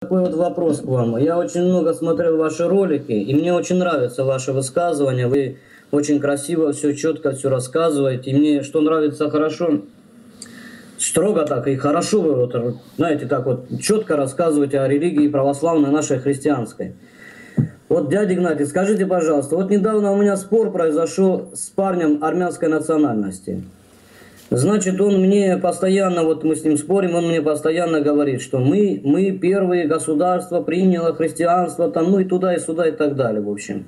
Такой вот вопрос к вам. Я очень много смотрел ваши ролики, и мне очень нравится ваше высказывание. Вы очень красиво, все четко, все рассказываете. И мне что нравится хорошо, строго так и хорошо вы, вот, знаете, так вот четко рассказываете о религии православной нашей христианской. Вот, дядя Игнатий, скажите, пожалуйста, вот недавно у меня спор произошел с парнем армянской национальности. Значит, он мне постоянно, вот мы с ним спорим, он мне постоянно говорит, что мы первые государства приняло христианство, там, ну и туда, и сюда, и так далее, в общем.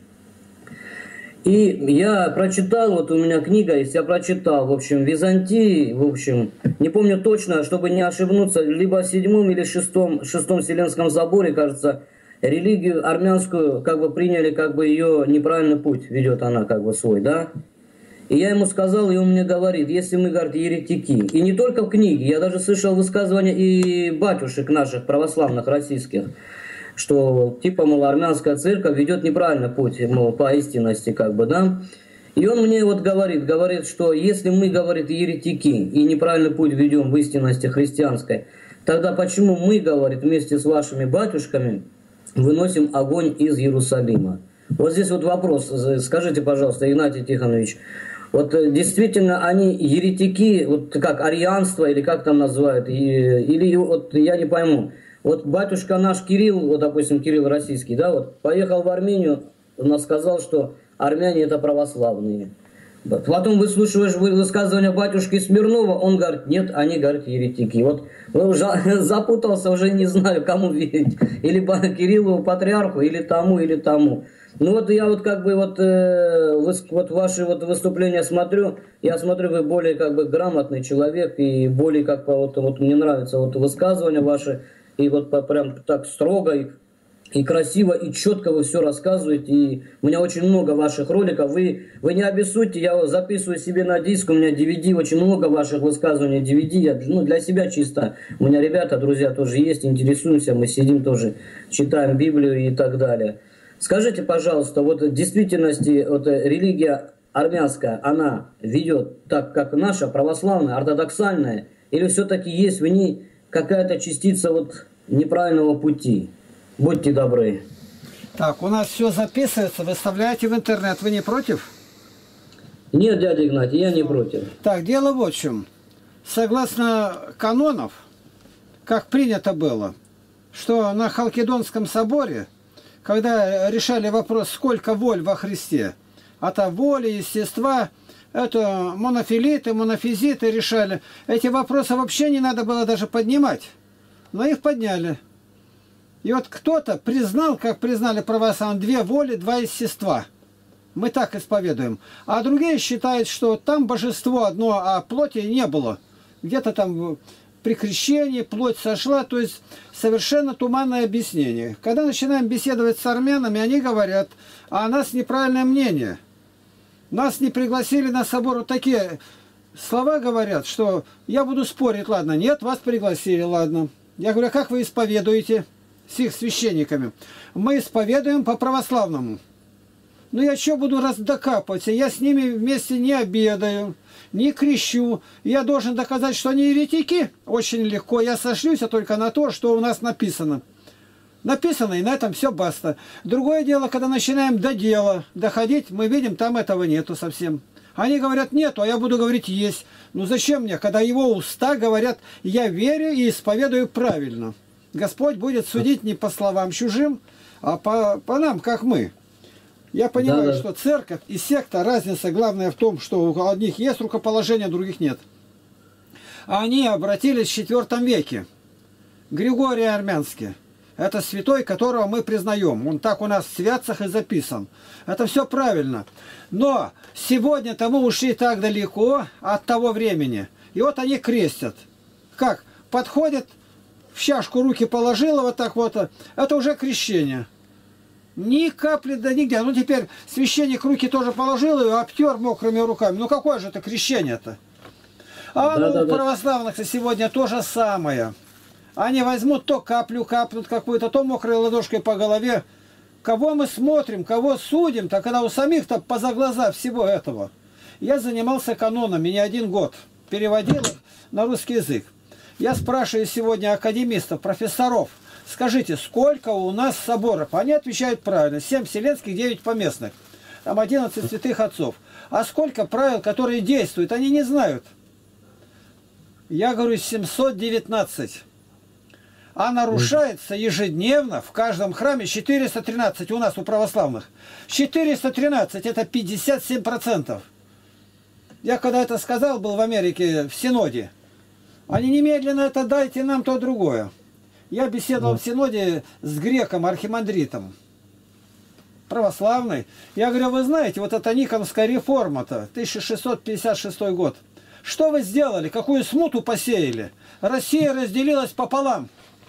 И я прочитал, вот у меня книга есть, я прочитал, в общем, Византии, в общем, не помню точно, чтобы не ошибнуться, либо в 7 или 6 Вселенском соборе, кажется, религию армянскую как бы приняли, как бы ее неправильный путь ведет она как бы свой, да? И я ему сказал, и он мне говорит, если мы, говорит, еретики, и не только в книге, я даже слышал высказывания и батюшек наших православных российских, что типа, мол, армянская церковь ведет неправильный путь, мол, по истинности, как бы, да. И он мне вот говорит, что если мы, говорит, еретики и неправильный путь ведем в истинности христианской, тогда почему мы, говорит, вместе с вашими батюшками выносим огонь из Иерусалима? Вот здесь вот вопрос, скажите, пожалуйста, Игнатий Тихонович, вот действительно они еретики, вот как арианство или как там называют, или вот я не пойму. Вот батюшка наш Кирилл, вот допустим Кирилл российский, да, вот поехал в Армению, он сказал, что армяне это православные. Потом выслушиваешь высказывание батюшки Смирнова, он говорит, нет, они, говорят, еретики. Вот уже запутался, уже не знаю, кому верить. Или Кириллу патриарху, или тому. Ну вот я вот как бы вот ваши вот выступления смотрю, я смотрю, вы более как бы грамотный человек, и более как бы вот мне нравится вот высказывания ваши, и вот прям так строго, и красиво, и четко вы все рассказываете, и у меня очень много ваших роликов, вы не обессудьте, я записываю себе на диск, у меня DVD, очень много ваших высказываний, DVD, я, для себя чисто, у меня ребята, друзья тоже есть, интересуемся, мы сидим тоже, читаем Библию и так далее. Скажите, пожалуйста, вот в действительности вот религия армянская, она ведет так, как наша, православная, ортодоксальная, или все-таки есть в ней какая-то частица вот неправильного пути? Будьте добры. Так, у нас все записывается, выставляете в интернет. Вы не против? Нет, дядя Игнатий, я не против. Так, дело вот в чем. Согласно канонов, как принято было, что на Халкидонском соборе, когда решали вопрос, сколько воль во Христе, это воли, естества, это монофилиты, монофизиты решали. Эти вопросы вообще не надо было даже поднимать. Но их подняли. И вот кто-то признал, как признали православные, 2 воли, 2 естества. Мы так исповедуем. А другие считают, что там божество одно, а плоти не было. Где-то там при крещении плоть сошла. То есть совершенно туманное объяснение. Когда начинаем беседовать с армянами, они говорят, а о нас неправильное мнение. Нас не пригласили на собор. Вот такие слова говорят, что я буду спорить. Ладно, нет, вас пригласили, ладно. Я говорю, а как вы исповедуете? С их священниками. Мы исповедуем по православному. Ну я что буду докапываться? Я с ними вместе не обедаю, не крещу. Я должен доказать, что они еретики. Очень легко. Я сошлюсь только на то, что у нас написано. Написано, и на этом все баста. Другое дело, когда начинаем до дела доходить, мы видим, там этого нету совсем. Они говорят, нету, а я буду говорить, есть. Ну зачем мне, когда его уста говорят, я верю и исповедую правильно. Господь будет судить не по словам чужим, а по нам, как мы. Я понимаю, что церковь и секта, разница главная в том, что у одних есть рукоположение, у других нет. А они обратились в IV веке. Григорий Армянский. Это святой, которого мы признаем. Он так у нас в святцах и записан. Это все правильно. Но сегодня-то мы ушли так далеко от того времени. И вот они крестят. Как? Подходят, в чашку руки положила, вот так вот. Это уже крещение. Ни капли, да нигде. Ну теперь священник руки тоже положил и обтер мокрыми руками. Ну какое же это крещение-то? А у православных сегодня то же самое. Они возьмут, то каплю капнут какую-то, то мокрой ладошкой по голове. Кого мы смотрим, кого судим-то, когда у самих-то поза глаза всего этого. Я занимался канонами не 1 год. Переводил на русский язык. Я спрашиваю сегодня академистов, профессоров, Скажите, сколько у нас соборов? Они отвечают правильно. 7 вселенских, 9 поместных. Там 11 святых отцов. А сколько правил, которые действуют, они не знают. Я говорю, 719. А нарушается ежедневно в каждом храме 413 у нас, у православных. 413 это 57%. Я когда это сказал, был в Америке в Синоде. Они немедленно это дайте нам то другое. Я беседовал в Синоде с греком, архимандритом. Православный. Я говорю, вы знаете, вот эта Никоновская реформа-то, 1656 год. Что вы сделали? Какую смуту посеяли? Россия разделилась пополам.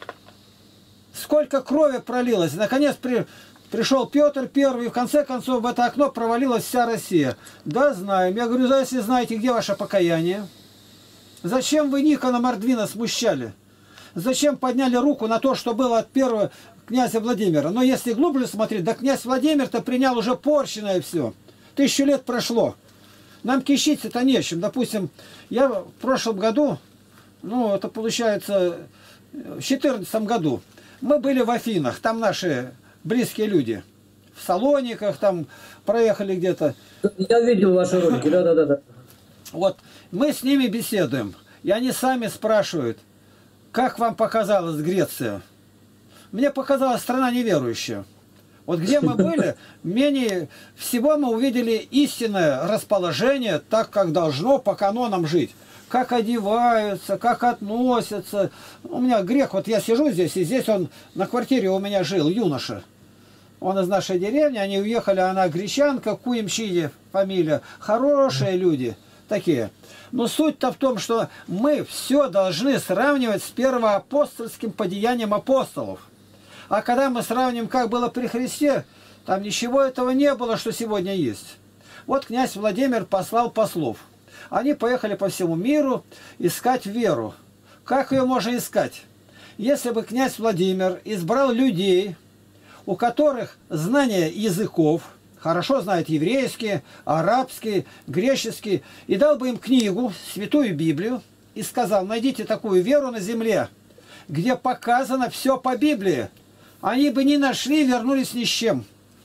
Сколько крови пролилось. Наконец пришел Петр Первый, и в конце концов в это окно провалилась вся Россия. Да, знаем. Я говорю, если знаете, где ваше покаяние? Зачем вы Никона Мордвина смущали? Зачем подняли руку на то, что было от первого князя Владимира? Но если глубже смотреть, да князь Владимир-то принял уже порченное все. 1000 лет прошло. Нам кичиться-то нечем. Допустим, я в прошлом году, ну, это получается в 2014 году, мы были в Афинах, там наши близкие люди. В Салониках там проехали где-то. Я видел ваши ролики, да. Вот, мы с ними беседуем. И они сами спрашивают, как вам показалась Греция? Мне показалась страна неверующая. Вот где мы были, менее всего мы увидели истинное расположение, так как должно по канонам жить. Как одеваются, как относятся. У меня грек, вот я сижу здесь, и здесь он на квартире у меня жил, юноша. Он из нашей деревни, они уехали, она гречанка, Куемчиди фамилия. Хорошие люди такие. Но суть-то в том, что мы все должны сравнивать с первоапостольским подеянием апостолов. А когда мы сравним, как было при Христе, там ничего этого не было, что сегодня есть. Вот князь Владимир послал послов. Они поехали по всему миру искать веру. Как ее можно искать? Если бы князь Владимир избрал людей, у которых знание языков, хорошо знает еврейский, арабский, греческий, и дал бы им книгу, Святую Библию, и сказал, найдите такую веру на земле, где показано все по Библии, они бы не нашли, вернулись ни с чем.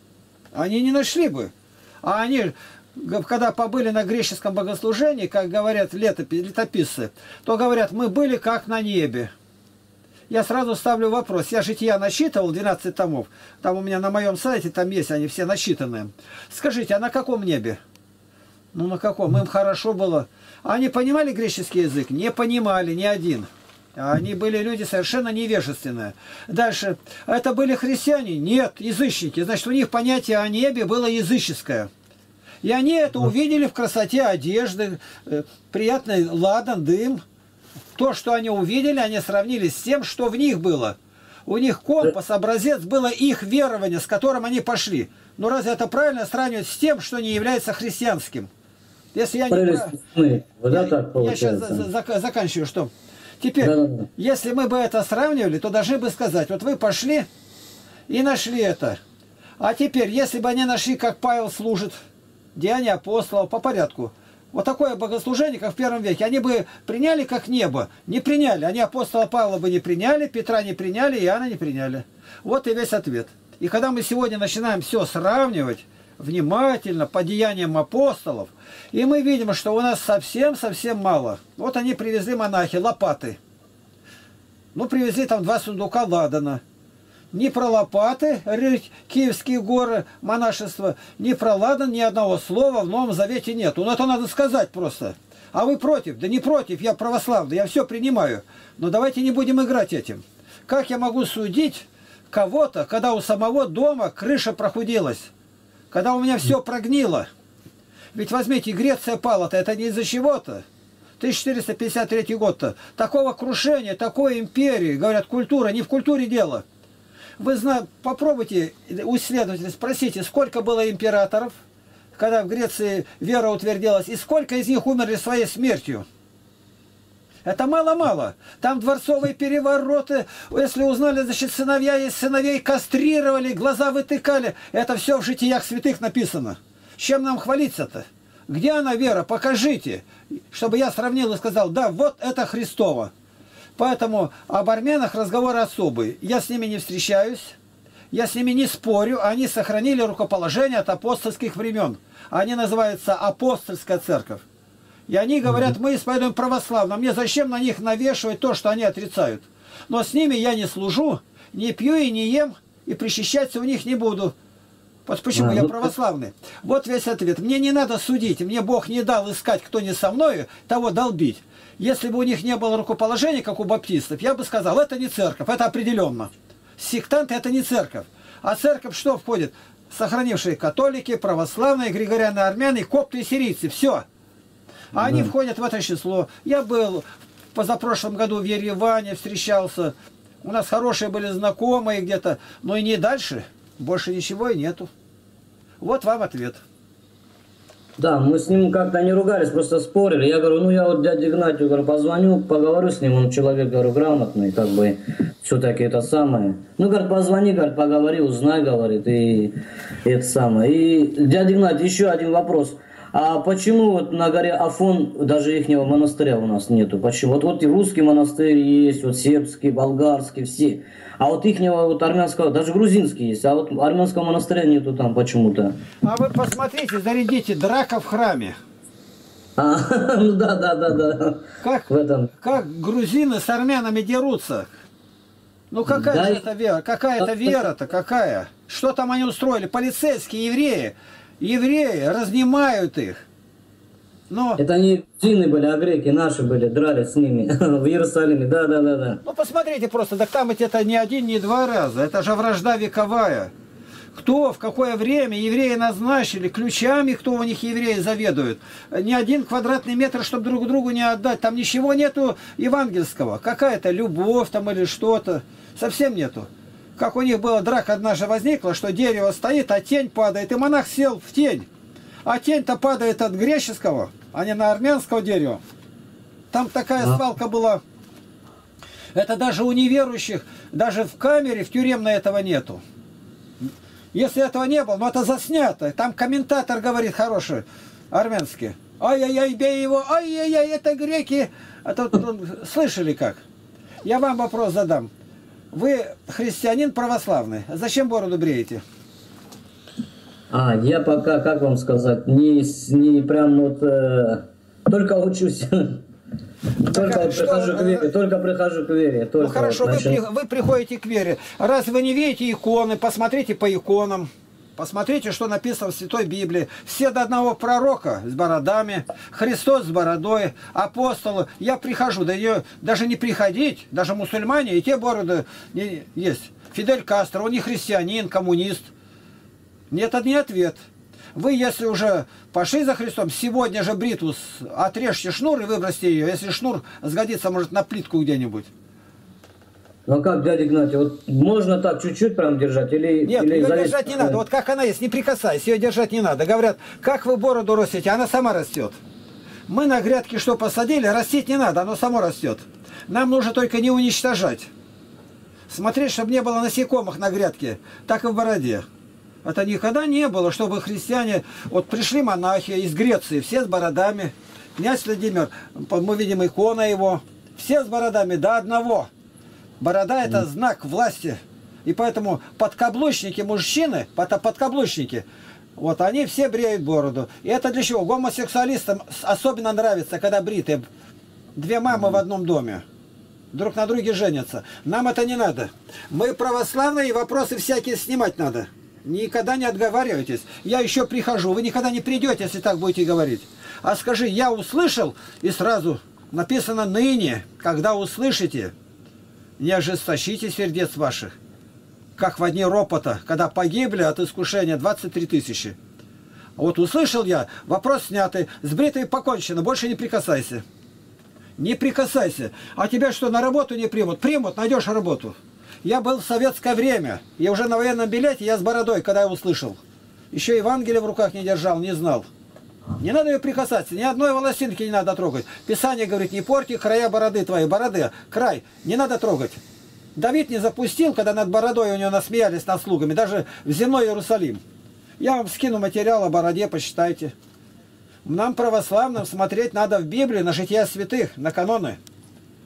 Они не нашли бы. А они, когда побыли на греческом богослужении, как говорят летописцы, то говорят, мы были как на небе. Я сразу ставлю вопрос. Я жития насчитывал 12 томов. Там у меня на моем сайте, там есть, они все насчитанные. Скажите, а на каком небе? Ну, на каком? Им хорошо было. Они понимали греческий язык? Не понимали, ни один. Они были люди совершенно невежественные. Дальше. Это были христиане? Нет, язычники. Значит, у них понятие о небе было языческое. И они это увидели в красоте одежды, приятный ладан, дым. То, что они увидели, они сравнили с тем, что в них было. У них компас, образец было их верование, с которым они пошли. Но разве это правильно сравнивать с тем, что не является христианским? Если я не... Я сейчас заканчиваю, что... Теперь, если мы бы это сравнивали, то должны бы сказать, вот вы пошли и нашли это. А теперь, если бы они нашли, как Павел служит, Деяния апостолов, по порядку, вот такое богослужение, как в первом веке, они бы приняли как небо? Не приняли. Они апостола Павла бы не приняли, Петра не приняли, Иоанна не приняли. Вот и весь ответ. И когда мы сегодня начинаем все сравнивать, внимательно, по деяниям апостолов, и мы видим, что у нас совсем-совсем мало. Вот они привезли монахи, лопаты. Ну, привезли там 2 сундука ладана. Ни про лопаты, рыть Киевские горы, монашество, ни про ладан, ни одного слова в Новом Завете нет. Ну, это надо сказать просто. А вы против? Да не против, я православный, я все принимаю. Но давайте не будем играть этим. Как я могу судить кого-то, когда у самого дома крыша прохудилась? Когда у меня все прогнило? Ведь возьмите, Греция пала-то, это не из-за чего-то. 1453 год-то. Такого крушения, такой империи, говорят, культура, не в культуре дело. Вы знаете, попробуйте у исследователей, спросите, сколько было императоров, когда в Греции вера утвердилась, и сколько из них умерли своей смертью. Это мало-мало. Там дворцовые перевороты, если узнали, значит, сыновья есть сыновей, кастрировали, глаза вытыкали. Это все в житиях святых написано. С чем нам хвалиться-то? Где она, вера? Покажите, чтобы я сравнил и сказал, да, вот это Христово. Поэтому об армянах разговор особый. Я с ними не встречаюсь, я с ними не спорю. Они сохранили рукоположение от апостольских времен. Они называются апостольская церковь. И они говорят, мы исповедуем православно. Мне зачем на них навешивать то, что они отрицают? Но с ними я не служу, не пью и не ем, и причащаться у них не буду. Вот почему я православный. Вот весь ответ. Мне не надо судить. Мне Бог не дал искать, кто не со мною, того долбить. Если бы у них не было рукоположения, как у баптистов, я бы сказал, это не церковь, это определенно. Сектанты это не церковь. А церковь что входит? Сохранившие католики, православные, григорианы, армяне, копты и сирийцы. Все. А они входят в это число. Я был в позапрошлом году в Ереване, встречался. У нас хорошие были знакомые где-то. Но и не дальше. Больше ничего и нету. Вот вам ответ. Да, мы с ним как-то не ругались, просто спорили. Я говорю, ну я вот дяде Игнатию, говорю, позвоню, поговорю с ним, он человек, говорю, грамотный, как бы, все-таки это самое. Ну, говорит, позвони, говорит, поговори, узнай, говорит, и это самое. И, дядя Игнатий, еще один вопрос. А почему вот на горе Афон даже ихнего монастыря у нас нету? Почему? Вот и русский монастырь есть, вот сербский, болгарский, все. А вот ихнего вот армянского, даже грузинский есть, а вот армянского монастыря нету там почему-то. А вы посмотрите, зарядите, драка в храме. Ну да. Как грузины с армянами дерутся? Ну какая Да, же это вера? Какая это вера-то? Какая? Что там они устроили? Полицейские евреи. Евреи разнимают их. Но... Это не джинны были, а греки наши были, дрались с ними в Иерусалиме. Да. Ну посмотрите просто, так там ведь это не один, не два раза. Это же вражда вековая. Кто, в какое время евреи назначили, ключами, кто у них евреи заведует. Ни один квадратный метр, чтобы друг другу не отдать. Там ничего нету евангельского. Какая-то любовь там или что-то. Совсем нету. Как у них была драка однажды возникла, что дерево стоит, а тень падает. И монах сел в тень. А тень-то падает от греческого, а не на армянского дерева. Там такая свалка была. Это даже у неверующих, даже в камере, в тюремной этого нету. Если этого не было, ну это заснято. Там комментатор говорит хороший, армянский. Ай-яй-яй, бей его, ай-яй-яй, это греки. Слышали как? Я вам вопрос задам. Вы христианин православный. Зачем бороду бреете? Я пока, как вам сказать, не прям вот, только учусь. Только прихожу к вере. Ну хорошо, вы приходите к вере. Раз вы не видите иконы, посмотрите по иконам. Посмотрите, что написано в Святой Библии. Все до одного пророка с бородами, Христос с бородой, апостолы. Я прихожу, да ее даже не приходить, даже мусульмане, и те бороды есть. Фидель Кастро, он не христианин, коммунист. Нет, это не ответ. Вы, если уже пошли за Христом, сегодня же бритву отрежьте шнур и выбросьте ее. Если шнур сгодится, может, на плитку где-нибудь. Ну как, дядя Игнатий, вот можно так чуть-чуть прям держать? Или, нет, или ее держать не надо. Вот как она есть, не прикасайся, ее держать не надо. Говорят, как вы бороду растите, она сама растет. Мы на грядке что посадили, растить не надо, оно само растет. Нам нужно только не уничтожать. Смотреть, чтобы не было насекомых на грядке, так и в бороде. Это никогда не было, чтобы христиане... Вот пришли монахи из Греции, все с бородами. Князь Владимир, мы видим икона его. Все с бородами до одного. Борода – это знак власти. И поэтому подкаблучники мужчины, подкаблучники, вот они все бреют бороду. И это для чего? Гомосексуалистам особенно нравится, когда бритые. Две мамы в одном доме. Друг на друге женятся. Нам это не надо. Мы православные, и вопросы всякие снимать надо. Никогда не отговаривайтесь. Я еще прихожу. Вы никогда не придете, если так будете говорить. А скажи, я услышал, и сразу написано ныне, когда услышите, не ожесточите сердец ваших. Как в дни ропота, когда погибли от искушения 23 тысячи. Вот услышал я, вопрос снятый, с бритой покончено, больше не прикасайся. Не прикасайся. А тебя что, на работу не примут? Примут, найдешь работу. Я был в советское время. Я уже на военном билете, я с бородой, когда я услышал. Еще Евангелие в руках не держал, не знал. Не надо ее прикасаться, ни одной волосинки не надо трогать. Писание говорит, не порти края бороды твоей. Бороды, край, не надо трогать. Давид не запустил, когда над бородой у него насмеялись над слугами, даже в земной Иерусалим. Я вам скину материал о бороде, почитайте. Нам, православным, смотреть надо в Библии на жития святых, на каноны.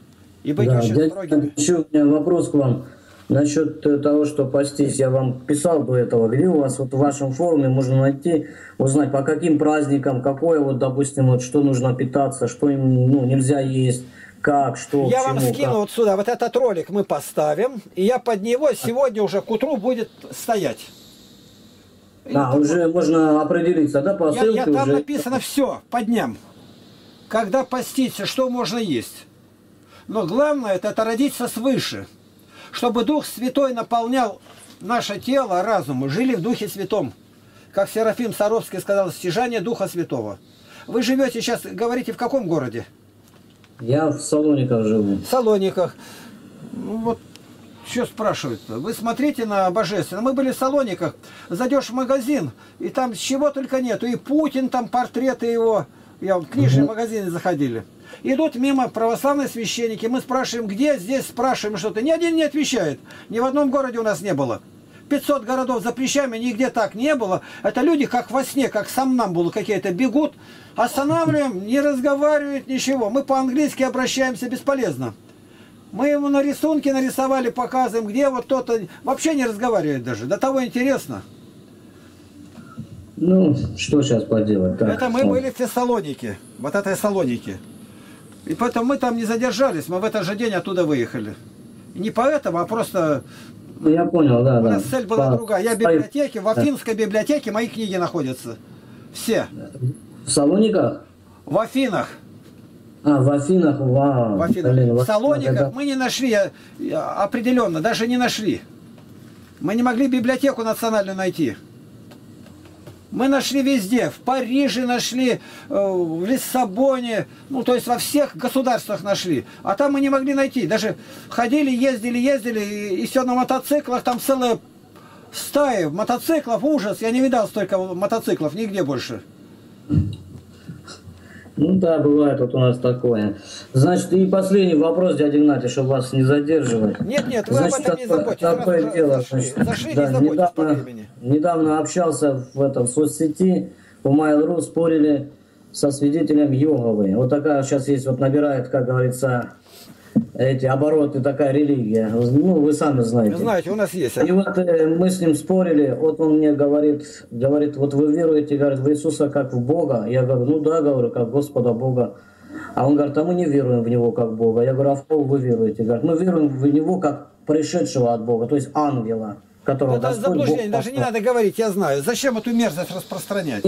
и быть Да, очень дядя, строгими. еще у меня вопрос к вам. Насчет того, что постись, я вам писал до этого, где у вас вот в вашем форуме можно найти, узнать по каким праздникам, какое вот, допустим, вот что нужно питаться, что ну, нельзя есть, как, что, Я к вам чему, скину как. вот сюда, вот этот ролик мы поставим, и я под него сегодня уже к утру будет стоять. А, уже можно определиться, да, по ссылке Там уже. написано все по дням. Когда поститься, что можно есть. Но главное это родиться свыше. Чтобы Дух Святой наполнял наше тело, разум, жили в Духе Святом. Как Серафим Саровский сказал, стяжание Духа Святого. Вы живете сейчас, говорите, в каком городе? Я в Салониках живу. В Салониках. Ну вот, что спрашивают? Вы смотрите на Божественно. Мы были в Салониках, зайдешь в магазин, и там чего только нету. И Путин, там портреты его. Я в книжные магазины заходили. Идут мимо православные священники. Мы спрашиваем, где здесь, спрашиваем что-то. Ни один не отвечает. Ни в одном городе у нас не было. 500 городов запрещаем, и нигде так не было. Это люди как во сне, как сомнамбулы какие-то бегут. Останавливаем, не разговаривают, ничего. Мы по-английски обращаемся бесполезно. Мы ему на рисунке нарисовали, показываем, где вот кто-то вообще не разговаривает даже. До того интересно. Ну, что сейчас поделать? Так, это мы были в Фессалонике. Вот этой Салоники. И поэтому мы там не задержались. Мы в этот же день оттуда выехали. И не поэтому, а просто... Ну, я понял, да, У да. нас цель была другая. Я в библиотеке, в Афинской библиотеке мои книги находятся. Все. В Салониках? В Афинах. А, в Афинах, вау. В Афинах. Блин, В Салониках это... мы не нашли, определенно, даже не нашли. Мы не могли библиотеку национальную найти. Мы нашли везде. В Париже нашли, в Лиссабоне, ну, то есть во всех государствах нашли. А там мы не могли найти. Даже ходили, ездили, и все на мотоциклах, там целая стая мотоциклов, ужас. Я не видал столько мотоциклов нигде больше. Ну да, бывает вот у нас такое. Значит, и последний вопрос, дядя Игнатий, чтобы вас не задерживать. Нет, вы значит, об этом не заботьтесь. Такое дело. Зашли, да, не заботьтесь по времени. Недавно общался в соцсети, в Mail.ru спорили со свидетелем Йеговы. Вот такая сейчас есть, вот набирает, как говорится, эти обороты, такая религия. Ну, вы сами знаете. Знаете, у нас есть. И вот мы с ним спорили, вот он мне говорит, вот вы веруете, говорит, в Иисуса как в Бога? Я говорю, ну да, говорю, как Господа Бога. А он говорит, а мы не веруем в Него как Бога. Я говорю, а в кого вы веруете? Говорит, мы веруем в Него как пришедшего от Бога, то есть ангела, которого это Господь заблуждение, Бог даже не надо говорить, я знаю. Зачем эту мерзость распространять?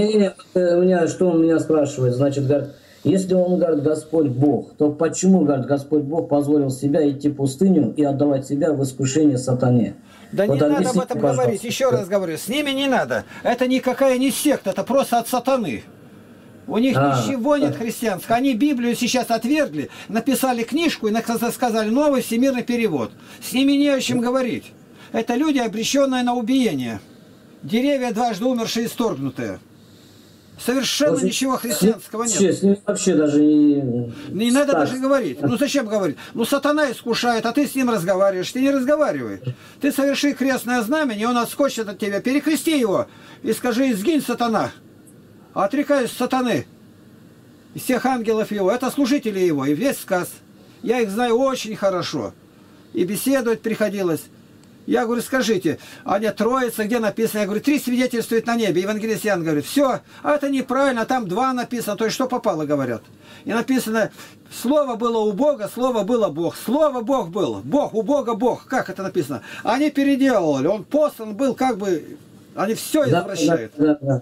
Что он меня спрашивает, значит, говорит, если он, говорит, Господь Бог, то почему, говорит, Господь Бог позволил себя идти в пустыню и отдавать себя в искушение сатане? Да вот не надо об этом пожалуйста. говорить, еще раз говорю, с ними не надо. Это никакая не секта, это просто от сатаны. У них ничего нет христианского. Они Библию сейчас отвергли, написали книжку и сказали новый всемирный перевод. С ними не о чем говорить. Это люди, обреченные на убиение. Деревья дважды умершие и исторгнутые. Совершенно ничего христианского нет. С ним вообще даже не надо даже говорить. Ну зачем говорить? Ну сатана искушает, а ты с ним разговариваешь. Ты не разговаривай. Ты соверши крестное знамение, и он отскочит от тебя. Перекрести его и скажи, сгинь, сатана. Отрекаюсь сатаны. Из всех ангелов его. Это служители его. И весь сказ. Я их знаю очень хорошо. И беседовать приходилось. Я говорю, скажите, Аня Троица, где написано? Я говорю, 3 свидетельствуют на небе. Евангелист Иоанн говорит, все, а это неправильно, там 2 написано, то есть что попало, говорят. И написано, слово было у Бога, слово было Бог. Слово Бог был, Бог, у Бога Бог. Как это написано? Они переделали, он послан был, как бы, они все извращают. Да.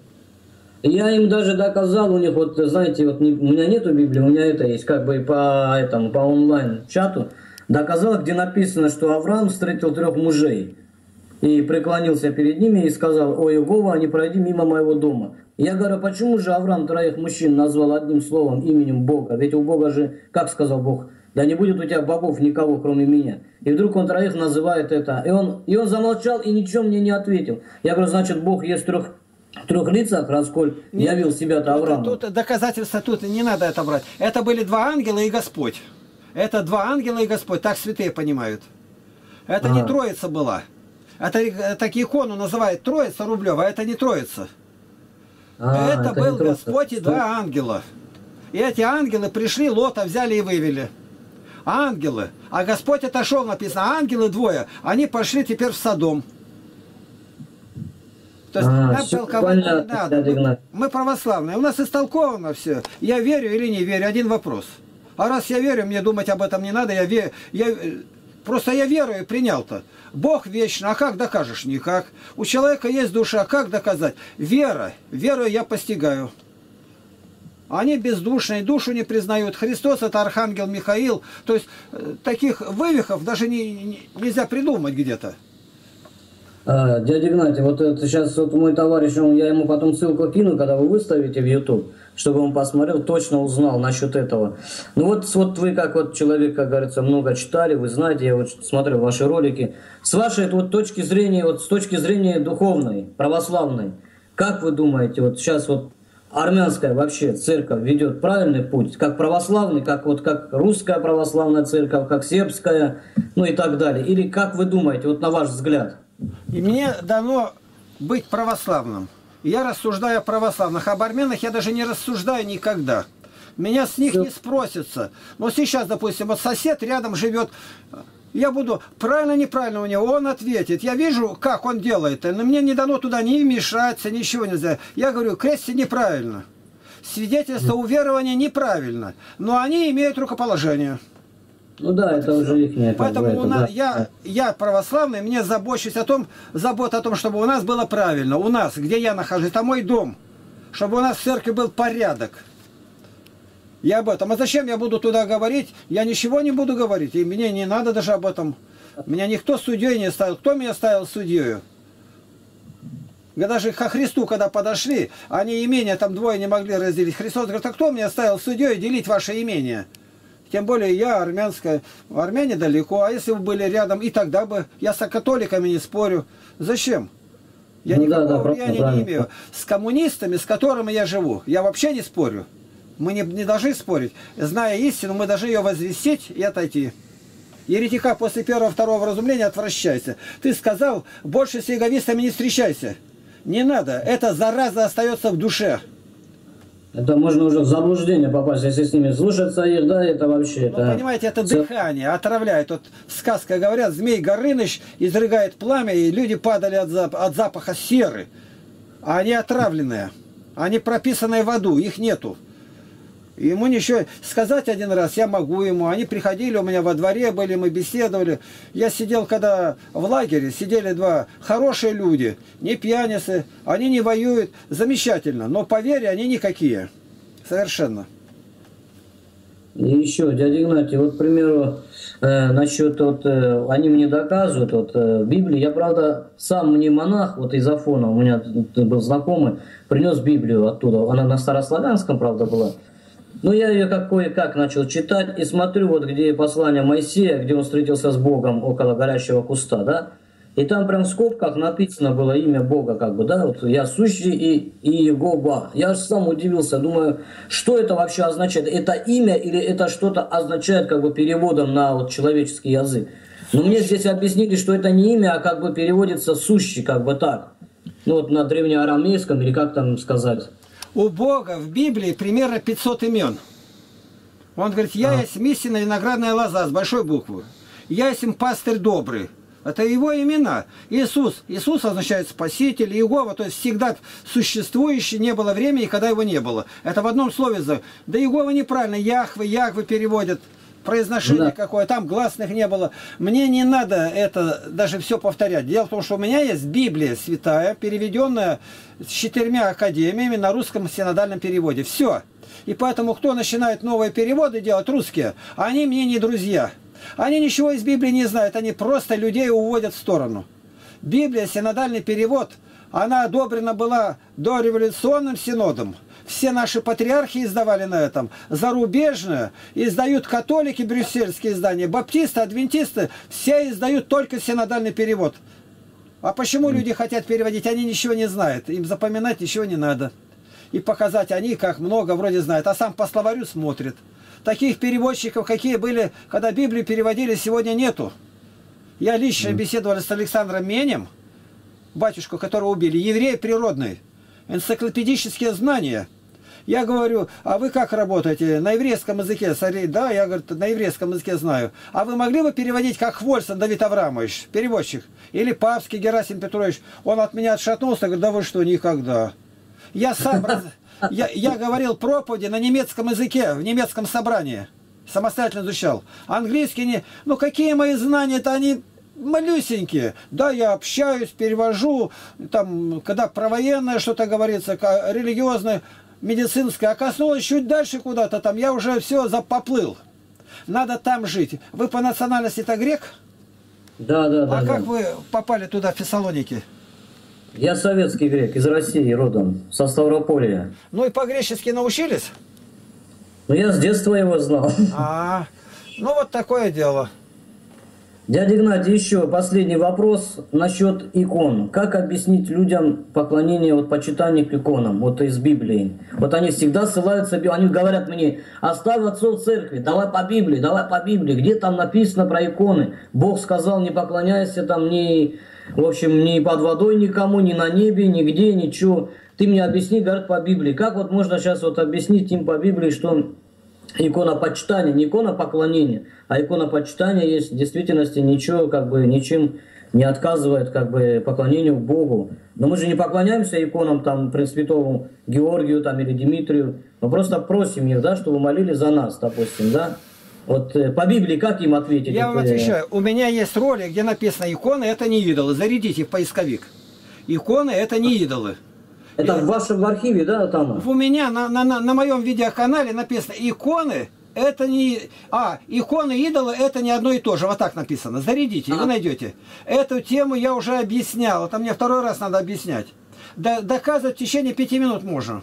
Я им даже доказал, у них, вот, знаете, вот у меня нету Библии, у меня это есть, как бы по онлайн-чату. Доказал, где написано, что Авраам встретил 3 мужей и преклонился перед ними и сказал, о Иегова, не пройди мимо моего дома. Я говорю, почему же Авраам 3 мужчин назвал одним словом, именем Бога? Ведь у Бога же, как сказал Бог, да не будет у тебя богов никого, кроме меня. И вдруг он 3 называет это. И он замолчал и ничего мне не ответил. Я говорю, значит, Бог есть в трех лицах, расколь явил себя-то Аврааму. Тут доказательства, тут не надо это брать. Это были 2 ангела и Господь. Это 2 ангела и Господь, так святые понимают. Это не Троица была. Это так икону называют Троица Рублева, а это не Троица. Это был Господь и 2 ангела. И эти ангелы пришли, Лота взяли и вывели. ангелы. А Господь отошел, написано, ангелы двое, они пошли теперь в Содом. То есть нам толковать не надо. Мы православные. У нас истолковано все. Я верю или не верю, один вопрос. А раз я верю, мне думать об этом не надо. Просто я верую и принял-то. Бог вечный, а как докажешь? Никак. У человека есть душа, как доказать? Вера. Веру я постигаю. Они бездушные, душу не признают. Христос — это архангел Михаил. То есть таких вывихов даже нельзя придумать где-то. Дядя Игнатий, вот это сейчас вот мой товарищ, я ему потом ссылку кину, когда вы выставите в YouTube, чтобы он посмотрел, точно узнал насчет этого. Ну вот вы как вот человек, как говорится, много читали, вы знаете, я вот смотрю ваши ролики. С вашей вот точки зрения, вот с точки зрения духовной, православной, как вы думаете, вот сейчас вот армянская вообще церковь ведет правильный путь, как православный, как русская православная церковь, как сербская, ну и так далее? Или как вы думаете, вот на ваш взгляд? И мне дано быть православным. Я рассуждаю о православных. Об армянах я даже не рассуждаю никогда. Меня с них не спросится. Но сейчас, допустим, вот сосед рядом живет. Я буду правильно-неправильно у него. Он ответит. Я вижу, как он делает. Но мне не дано туда ни вмешаться, ничего нельзя. Я говорю, крестите неправильно. Свидетельство уверования неправильно. Но они имеют рукоположение. Ну да, это уже их. Поэтому я православный, мне забота о том, чтобы у нас было правильно. У нас, где я нахожусь, это мой дом. Чтобы у нас в церкви был порядок. Я об этом. А зачем я буду туда говорить? Я ничего не буду говорить. И мне не надо даже об этом. Меня никто судьей не ставил. Кто меня ставил судьей? Даже ко Христу, когда подошли, они имения там двое не могли разделить. Христос говорит, а кто меня ставил судьей делить ваше имение? Тем более я армянская. Армяне далеко. А если бы были рядом, и тогда бы... Я с католиками не спорю. Зачем? Я никакого влияния не имею. С коммунистами, с которыми я живу, я вообще не спорю. Мы не должны спорить. Зная истину, мы должны ее возвестить и отойти. Еретика после первого-второго разумления отвращайся. Ты сказал, больше с иеговистами не встречайся. Не надо. Эта зараза остается в душе. Это можно уже в заблуждение попасть, если с ними слушаться их, да, это вообще... Ну, понимаете, это дыхание отравляет. Вот сказка говорят, Змей Горыныч изрыгает пламя, и люди падали от запаха серы. А они отравленные. Они прописанные в аду, их нету. Ему ничего... Сказать один раз я могу ему. Они приходили, у меня во дворе были, мы беседовали. Я сидел, когда в лагере, сидели два хорошие люди, не пьяницы, они не воюют. Замечательно, но по вере они никакие. Совершенно. И еще, дядя Игнатий, вот, к примеру, насчет, они мне доказывают, в Библии, я, правда, сам не монах, вот из Афона, у меня был знакомый, принес Библию оттуда, она на старославянском, правда, была. Но я ее кое-как начал читать и смотрю, вот где послание Моисея, где он встретился с Богом около горящего куста, да, и там прям в скобках написано было имя Бога, как бы, да, вот я сущий и Иегова. Я аж сам удивился, думаю, что это вообще означает, это имя или это что-то означает, как бы, переводом на вот человеческий язык. Но мне здесь объяснили, что это не имя, а как бы переводится сущий, как бы так, ну вот на древнеарамейском или как там сказать. У Бога в Библии примерно 500 имен. Он говорит, я есть истинная виноградная лоза с большой буквы. Я есть пастырь добрый. Это его имена. Иисус. Иисус означает спаситель. Иегова, то есть всегда существующий, не было времени, когда его не было. Это в одном слове. Да Иегова неправильно. Яхве переводят. Произношение какое, там гласных не было. Мне не надо это даже все повторять. Дело в том, что у меня есть Библия святая, переведенная с 4 академиями на русском синодальном переводе. Все. И поэтому, кто начинает новые переводы делать, русские, они мне не друзья. Они ничего из Библии не знают, они просто людей уводят в сторону. Библия, синодальный перевод, она одобрена была дореволюционным синодом. Все наши патриархи издавали на этом. Зарубежные издают католики, брюссельские издания, баптисты, адвентисты. Все издают только синодальный перевод. А почему люди хотят переводить? Они ничего не знают. Им запоминать ничего не надо. И показать они, как много вроде знают. А сам по словарю смотрит. Таких переводчиков, какие были, когда Библию переводили, сегодня нету. Я лично беседовал с Александром Менем, батюшку, которого убили. Еврей природный. Энциклопедические знания. Я говорю, а вы как работаете? На еврейском языке? Да, я говорю, на еврейском языке знаю. А вы могли бы переводить, как Хвольсон Давид Аврамович, переводчик? Или Павский Герасим Петрович? Он от меня отшатнулся, говорит, да вы что, никогда. Я сам, я говорил проповеди на немецком языке, в немецком собрании. Самостоятельно изучал. Английский не... Ну, какие мои знания-то, они малюсенькие. Да, я общаюсь, перевожу, там, когда про военное что-то говорится, религиозное, медицинское, а коснулось чуть дальше куда-то, там я уже все поплыл. Надо там жить. Вы по национальности-то грек? Да. А как вы попали туда, в Фессалоники? Я советский грек, из России родом, со Ставрополья. Ну и по-гречески научились? Ну, я с детства его знал. Ну вот такое дело. Дядя Игнатий, еще последний вопрос насчет икон. Как объяснить людям поклонение, вот почитание к иконам, вот из Библии? Вот они всегда ссылаются, они говорят мне, оставь отцов церкви, давай по Библии, где там написано про иконы? Бог сказал, не поклоняйся там ни, в общем, ни под водой никому, ни на небе, нигде, ничего. Ты мне объясни, говорят, по Библии. Как вот можно сейчас вот объяснить им по Библии, что икона почитания, не икона поклонения, а икона почитания есть в действительности ничего, как бы ничем не отказывает как бы поклонению Богу. Но мы же не поклоняемся иконам там Пресвятому Георгию там или Дмитрию, мы просто просим их, да, чтобы молили за нас, допустим, да. Вот по Библии как им ответить? Я вам отвечаю. У меня есть ролик, где написано иконы это не идолы. Зарядите в поисковик. Иконы это не идолы. Это в вашем архиве, да, там? У меня на моем видеоканале написано иконы это не... иконы идолы это не одно и то же. Вот так написано. Зарядите, вы найдете. Эту тему я уже объяснял. Это мне второй раз надо объяснять. Доказывать в течение 5 минут можно.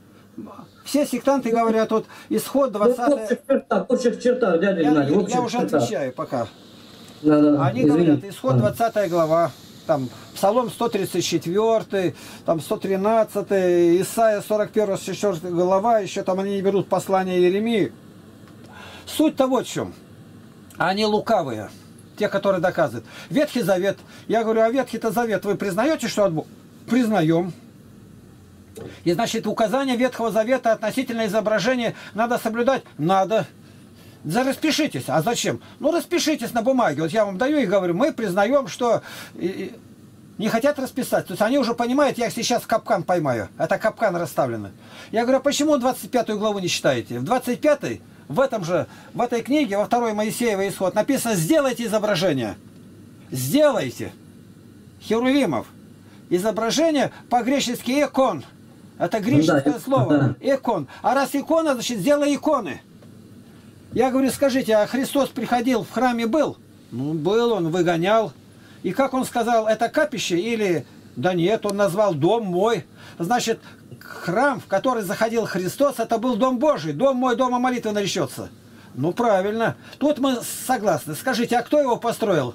Все сектанты говорят, вот исход 20... В общих чертах, дядя Геннадий. Я уже отвечаю пока. Да. Они говорят, исход 20 глава. Там Псалом 134, там 113, Исайя 41, 4 глава, еще там они не берут послание Иеремии. Суть-то вот в чем. Они лукавые, те, которые доказывают. Ветхий Завет. Я говорю, а Ветхий-то Завет вы признаете, что от Бога? Признаем. И значит, указания Ветхого Завета относительно изображения надо соблюдать? Надо. Да распишитесь. А зачем? Ну, распишитесь на бумаге. Вот я вам даю и говорю, мы признаем, что не хотят расписать. То есть они уже понимают, я их сейчас в капкан поймаю. Это капкан расставленный. Я говорю, а почему 25 главу не читаете? В 25 в этой книге, во 2 Моисеева исход, написано, сделайте изображение. Сделайте. Херувимов. Изображение по-гречески икон. Это греческое слово. Икон. А раз икона, значит, сделай иконы. Я говорю, скажите, а Христос приходил, в храме был? Ну, был, он выгонял. И как он сказал, это капище или... Да нет, он назвал дом мой. Значит, храм, в который заходил Христос, это был дом Божий. Дом мой, дома молитвы наречется. Ну, правильно. Тут мы согласны. Скажите, а кто его построил?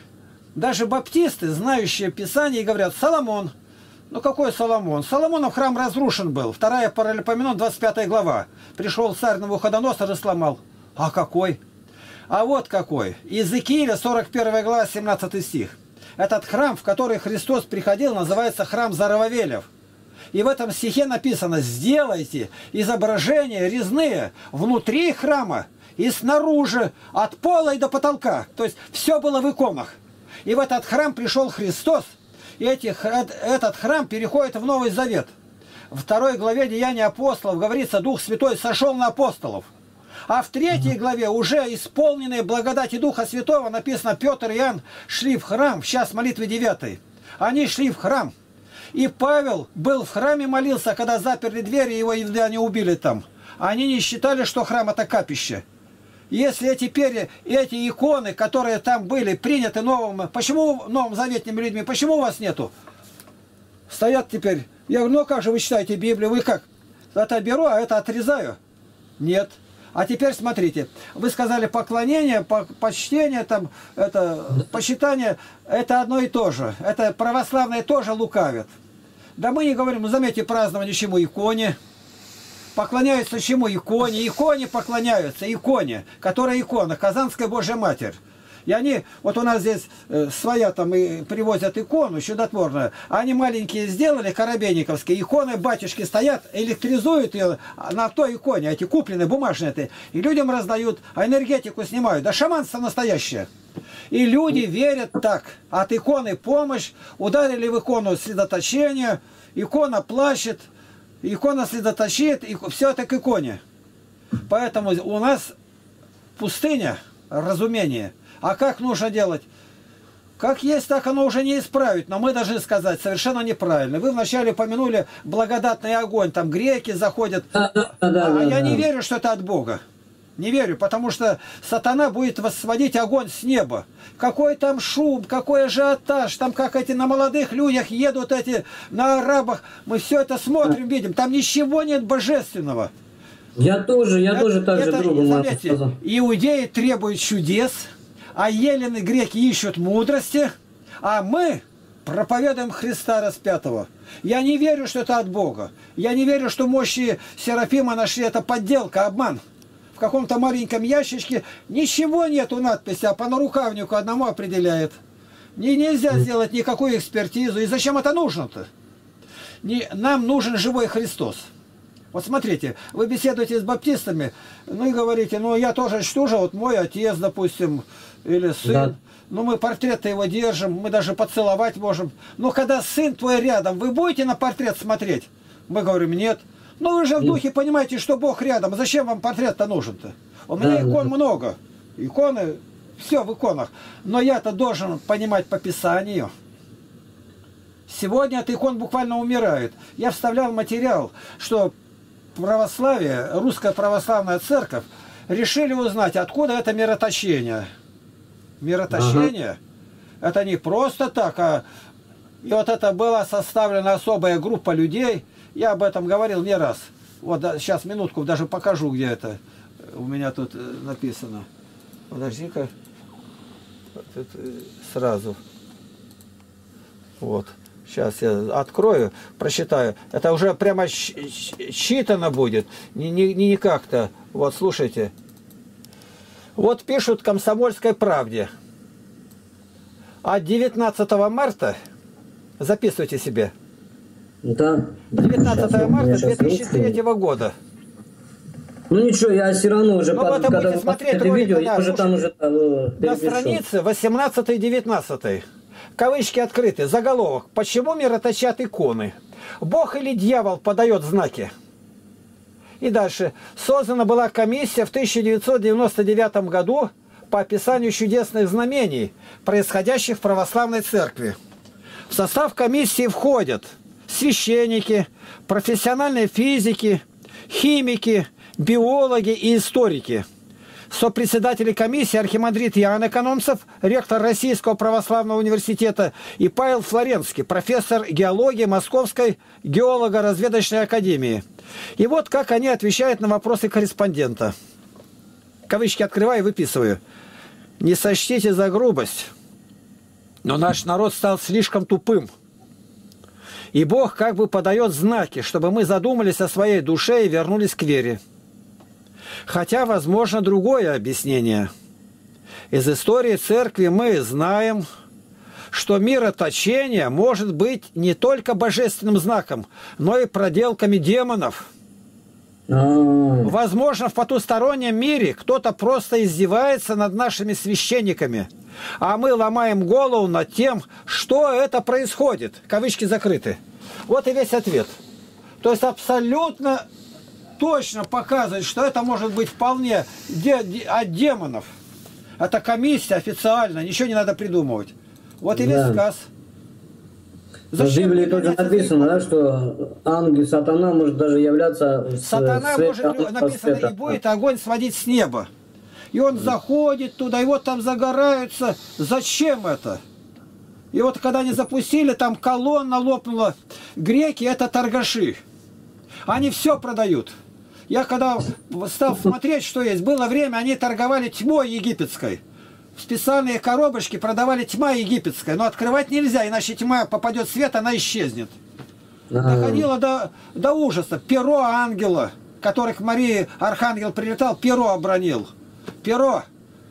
Даже баптисты, знающие Писание, говорят, Соломон. Ну, какой Соломон? Соломонов храм разрушен был. 2 Паралипоменон, 25 глава. Пришел царь Навуходоносор и сломал. А какой? А вот какой. Иезекииля, 41 глава, 17 стих. Этот храм, в который Христос приходил, называется храм Зарававелев. И в этом стихе написано, сделайте изображения резные внутри храма и снаружи, от пола и до потолка. То есть все было в иконах. И в этот храм пришел Христос, и этот храм переходит в Новый Завет. В 2 главе Деяния апостолов говорится, Дух Святой сошел на апостолов. А в 3 главе уже исполненные благодати Духа Святого написано, Петр и Иоанн шли в храм, в час молитвы 9. Они шли в храм. И Павел был в храме, молился, когда заперли двери, его евреяне убили там. Они не считали, что храм это капище. Если теперь эти иконы, которые там были, приняты новым... Почему новозаветными людьми? Почему у вас нету? Стоят теперь. Я говорю, ну как же вы читаете Библию? Вы как? Это беру, а это отрезаю? Нет. А теперь смотрите. Вы сказали поклонение, почтение, там, это, почитание. Это одно и то же. Это православные тоже лукавят. Да мы не говорим, ну заметьте, празднование чему? Иконе. Поклоняются чему? Иконе. Иконе поклоняются. Иконе, которая икона. Казанская Божья Матерь. И они, вот у нас здесь своя там и привозят икону чудотворную, они маленькие сделали, коробейниковские, иконы батюшки стоят, электризуют ее на той иконе, эти купленные, бумажные, и людям раздают, а энергетику снимают. Да шаманство настоящее. И люди верят так. От иконы помощь, ударили в икону следоточение, икона плачет, икона следоточит, и все это к иконе. Поэтому у нас пустыня, разумение. А как нужно делать? Как есть, так оно уже не исправить. Но мы должны сказать, совершенно неправильно. Вы вначале помянули благодатный огонь. Там греки заходят. Я не верю, что это от Бога. Не верю, потому что сатана будет возводить огонь с неба. Какой там шум, какой ажиотаж. Там как эти на молодых людях едут эти, на арабах. Мы все это смотрим, видим. Там ничего нет божественного. Я тоже так же другу сказал. Иудеи требуют чудес, а елены греки ищут мудрости, а мы проповедуем Христа распятого. Я не верю, что это от Бога. Я не верю, что мощи Серафима нашли. Это подделка, обман. В каком-то маленьком ящичке ничего нету надписи, а по нарукавнику одному определяет. Нельзя сделать никакую экспертизу. И зачем это нужно-то? Нам нужен живой Христос. Вот смотрите, вы беседуете с баптистами, ну и говорите, ну я тоже что же, вот мой отец, допустим, или сын, да. Ну мы портрет-то его держим, мы даже поцеловать можем. Но когда сын твой рядом, вы будете на портрет смотреть? Мы говорим, нет. Ну вы же в духе понимаете, что Бог рядом, зачем вам портрет-то нужен-то? У меня икон много, иконы, все в иконах. Но я-то должен понимать по Писанию. Сегодня от икон буквально умирает. Я вставлял материал, что православие, русская православная церковь, решили узнать, откуда это мироточение. Мироточение, это не просто так, а и вот это была составлена особая группа людей. Я об этом говорил не раз. Вот сейчас минутку даже покажу, где это у меня тут написано. Подожди-ка. Тут сразу. Вот. Сейчас я открою, прочитаю. Это уже прямо считано будет. Не как-то. Вот, слушайте. Вот пишут в «Комсомольской правде». От 19 марта, записывайте себе. Да. 19 марта 2003 года. Ну ничего, я все равно уже, когда вы смотреть это видео, я уже там уже на странице 18-19. Кавычки открыты. Заголовок. Почему мироточат иконы? Бог или дьявол подает знаки? И дальше. Создана была комиссия в 1999 году по описанию чудесных знамений, происходящих в православной церкви. В состав комиссии входят священники, профессиональные физики, химики, биологи и историки. Сопредседатели комиссии архимандрит Иоанн Экономцев, ректор Российского православного университета, и Павел Флоренский, профессор геологии Московской геолого-разведочной академии. И вот как они отвечают на вопросы корреспондента. Кавычки открываю и выписываю. «Не сочтите за грубость, но наш народ стал слишком тупым. И Бог как бы подает знаки, чтобы мы задумались о своей душе и вернулись к вере. Хотя, возможно, другое объяснение. Из истории церкви мы знаем, что мироточение может быть не только божественным знаком, но и проделками демонов. Возможно, в потустороннем мире кто-то просто издевается над нашими священниками, а мы ломаем голову над тем, что это происходит. Кавычки закрыты. Вот и весь ответ. То есть абсолютно точно показывает, что это может быть вполне от демонов. Это комиссия официально, ничего не надо придумывать. Вот и весь сказ. В Библии тоже написано, да, что ангел, сатана может даже являться... Сатана может, написано, и будет огонь сводить с неба. И он заходит туда, и вот там загораются. Зачем это? И вот когда они запустили, там колонна лопнула. Греки — это торгаши. Они все продают. Я когда стал смотреть, что есть, было время, они торговали тьмой египетской. Специальные коробочки продавали тьма египетская. Но открывать нельзя, иначе тьма попадет в свет, она исчезнет. Доходило до ужаса. Перо ангела, который к Марии архангел прилетал, перо обронил. Перо.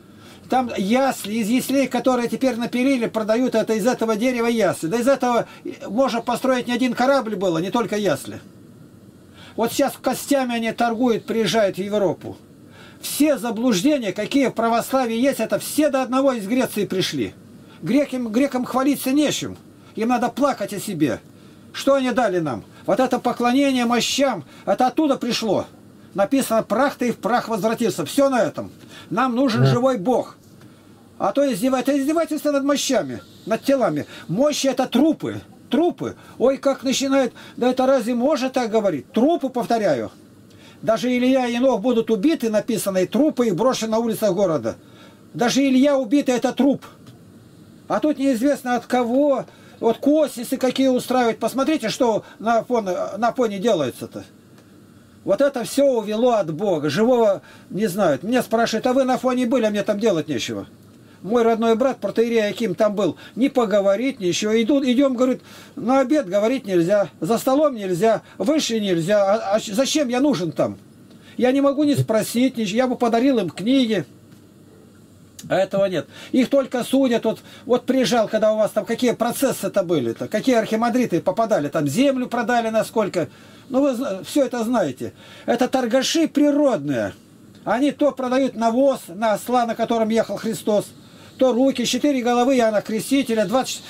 Там ясли, из яслей, которые теперь напилили, продают это из этого дерева ясли. Да из этого можно построить не один корабль было, не только ясли. Вот сейчас костями они торгуют, приезжают в Европу. Все заблуждения, какие в православии есть, это все до одного из Греции пришли. Грекам хвалиться нечем. Им надо плакать о себе. Что они дали нам? Вот это поклонение мощам, это оттуда пришло. Написано, прах ты и в прах возвратился. Все на этом. Нам нужен живой Бог. А то издевательство над мощами, над телами. Мощи это трупы. Трупы. Ой, как начинает, да это разве можно так говорить? Трупы, повторяю. Даже Илья и Енох будут убиты, написано, и трупы их брошены на улицах города. Даже Илья убитый это труп. А тут неизвестно от кого. Вот косисы какие устраивают. Посмотрите, что на фоне делается-то. Вот это все увело от Бога. Живого не знают. Меня спрашивают, а вы на фоне были, а мне там делать нечего. Мой родной брат, протоиерей Аким, там был. Не поговорить, ничего. Идем, говорит, на обед говорить нельзя. За столом нельзя. Выше нельзя. А зачем я нужен там? Я не могу не спросить ничего. Я бы подарил им книги. А этого нет. Их только судят. Вот приезжал, когда у вас там какие процессы-то были-то. Какие архимандриты попадали. Там землю продали насколько. Ну вы все это знаете. Это торгаши природные. Они то продают навоз на осла, на котором ехал Христос. То руки, 4 головы Иоанна Крестителя,